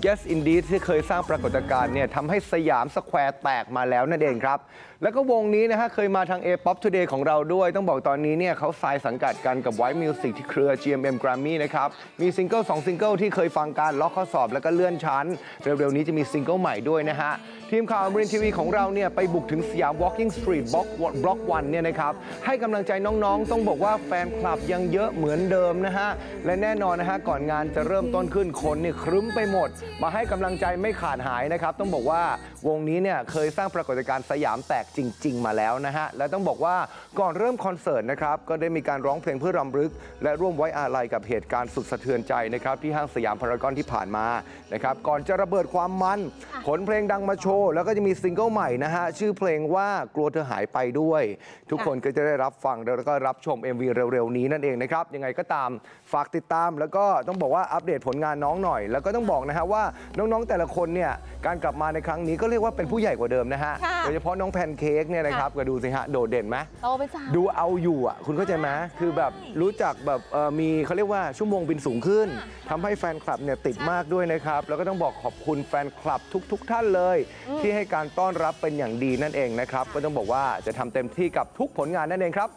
Yes Indeed ที่เคยสร้างปรากฏการณ์เนี่ยทำให้สยามสแควร์แตกมาแล้วนั่นเองครับแล้วก็วงนี้นะฮะเคยมาทาง A-Pop Today ของเราด้วยต้องบอกตอนนี้เนี่ยเขาสายสังกัดกันกับ White Music ที่เครือ GMM Grammy นะครับมีซิงเกิล2ซิงเกิลที่เคยฟังกันล็อกข้อสอบแล้วก็เลื่อนชั้นเร็วๆนี้จะมีซิงเกิลใหม่ด้วยนะฮะทีมข่าวอมรินทร์ทีวีของเราเนี่ยไปบุกถึงสยาม Walking Street Block 1เนี่ยนะครับให้กำลังใจน้องๆต้องบอกว่าแฟนคลับยังเยอะเหมือนเดิมนะฮะและแน่นอนนะฮะก่อนงานจะเริ่มต้นขึ้นคนเนี่ยครึ้มไปหมดมาให้กำลังใจไม่ขาดหายนะครับต้องบอกว่าวงนี้เนี่ยเคยสร้างปรากฏการณ์สยามแตกจริงๆมาแล้วนะฮะและต้องบอกว่าก่อนเริ่มคอนเสิร์ตนะครับก็ได้มีการร้องเพลงเพื่อรำลึกและร่วมไว้อาลัยกับเหตุการณ์สุดสะเทือนใจนะครับที่ห้างสยามพารากอนที่ผ่านมานะครับก่อนจะระเบิดความมันขนเพลงดังมาโชว์แล้วก็จะมีซิงเกิลใหม่นะฮะชื่อเพลงว่ากลัวเธอหายไปด้วยทุกคนก็จะได้รับฟังแล้วก็รับชม MV เร็วๆนี้นั่นเองนะครับยังไงก็ตามฝากติดตามแล้วก็ต้องบอกว่าอัปเดตผลงานน้องหน่อยแล้วก็ต้องบอกนะฮะว่าน้องๆแต่ละคนเนี่ยการกลับมาในครั้งนี้ก็เรียกว่าเป็นผู้ใหญ่กว่าเดิมนะฮะโดยเฉพาะน้องแพนเค้กเนี่ยนะครับก็ดูสิฮะโดดเด่นไหมโตเป็นสาวดูเอาอยู่อ่ะคุณเข้าใจไหมคือแบบรู้จักแบบมีเขาเรียกว่าชั่วโมงบินสูงขึ้นทำให้แฟนคลับเนี่ยติดมากด้วยนะครับแล้วก็ต้องบอกขอบคุณแฟนคลับทุกท่านเลยที่ให้การต้อนรับเป็นอย่างดีนั่นเองนะครับก็ต้องบอกว่าจะทำเต็มที่กับทุกผลงานนั่นเองครับ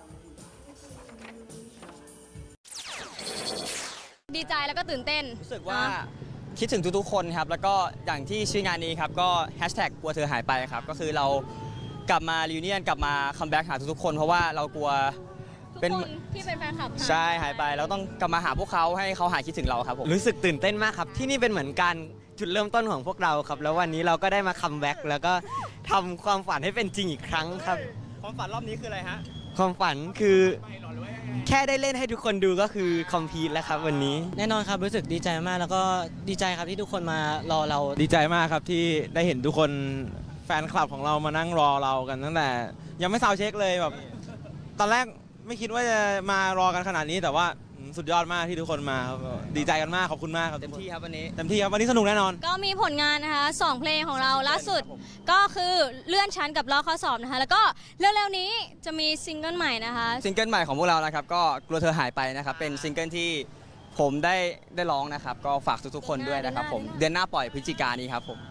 ดีใจแล้วก็ตื่นเต้นรู้สึกว่าคิดถึงทุกๆคนครับแล้วก็อย่างที่ชื่องานนี้ครับก็แฮชแท็กกลัวเธอหายไปครับก็คือเรากลับมารีวิเนียนกลับมาคัมแบ็กหาทุกๆคนเพราะว่าเรากลัวเป็นที่เป็นแฟนคลับใช่หายไปแล้วต้องกลับมาหาพวกเขาให้เขาหายคิดถึงเราครับผมรู้สึกตื่นเต้นมากครับที่นี่เป็นเหมือนการจุดเริ่มต้นของพวกเราครับแล้ววันนี้เราก็ได้มาคัมแบ็กแล้วก็ทำความฝันให้เป็นจริงอีกครั้งครับความฝันรอบนี้คืออะไรฮะความฝันคือแค่ได้เล่นให้ทุกคนดูก็คือคอมพลีทแล้วครับวันนี้แน่นอนครับรู้สึกดีใจมากแล้วก็ดีใจครับที่ทุกคนมารอเราดีใจมากครับที่ได้เห็นทุกคนแฟนคลับของเรามานั่งรอเรากันตั้งแต่ยังไม่ซาวเช็คเลยแบบตอนแรกไม่คิดว่าจะมารอกันขนาดนี้แต่ว่าสุดยอดมากที่ทุกคนมาครับดีใจกันมากขอบคุณมากครับเต็มที่ครับวันนี้เต็มที่ครับวันนี้สนุกแน่นอนก็มีผลงานนะคะ2เพลงของเราล่าสุดก็คือเลื่อนชั้นกับลอกข้อสอบนะคะแล้วก็เร็วๆนี้จะมีซิงเกิลใหม่นะคะซิงเกิลใหม่ของพวกเรานะครับก็กลัวเธอหายไปนะครับเป็นซิงเกิลที่ผมได้ร้องนะครับก็ฝากทุกๆคนด้วยนะครับผมเดือนหน้าปล่อยพฤศจิกายนนี้ครับผม